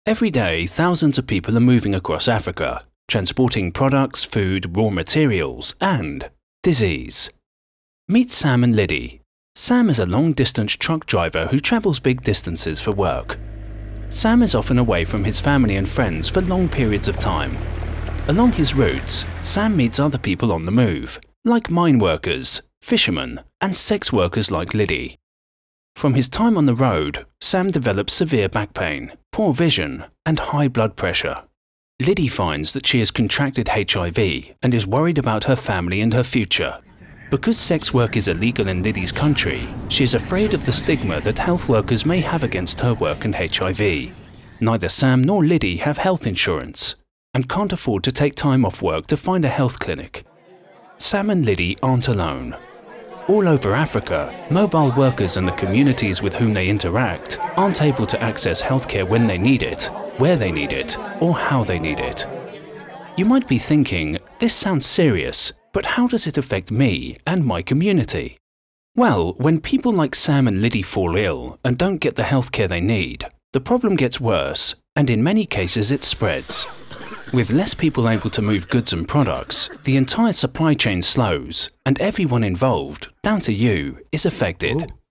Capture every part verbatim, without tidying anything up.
Every day, thousands of people are moving across Africa, transporting products, food, raw materials, and disease. Meet Sam and Lidi. Sam is a long-distance truck driver who travels big distances for work. Sam is often away from his family and friends for long periods of time. Along his routes, Sam meets other people on the move, like mine workers, fishermen, and sex workers like Lidi. From his time on the road, Sam develops severe back pain, poor vision, and high blood pressure. Lidi finds that she has contracted H I V and is worried about her family and her future. Because sex work is illegal in Lidi's country, she is afraid of the stigma that health workers may have against her work and H I V. Neither Sam nor Lidi have health insurance and can't afford to take time off work to find a health clinic. Sam and Lidi aren't alone. All over Africa, mobile workers and the communities with whom they interact aren't able to access healthcare when they need it, where they need it, or how they need it. You might be thinking, this sounds serious, but how does it affect me and my community? Well, when people like Sam and Lidi fall ill and don't get the healthcare they need, the problem gets worse, and in many cases it spreads. With less people able to move goods and products, the entire supply chain slows, and everyone involved, down to you, is affected. Ooh.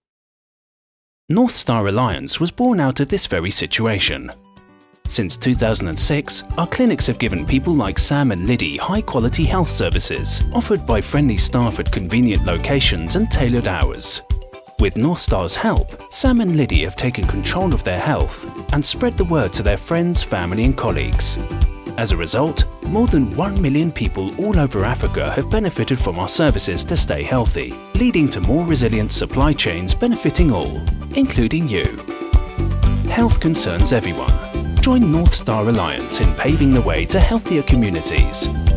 North Star Alliance was born out of this very situation. Since two thousand six, our clinics have given people like Sam and Lidi high-quality health services, offered by friendly staff at convenient locations and tailored hours. With North Star's help, Sam and Lidi have taken control of their health and spread the word to their friends, family and colleagues. As a result, more than one million people all over Africa have benefited from our services to stay healthy, leading to more resilient supply chains benefiting all, including you. Health concerns everyone. Join North Star Alliance in paving the way to healthier communities.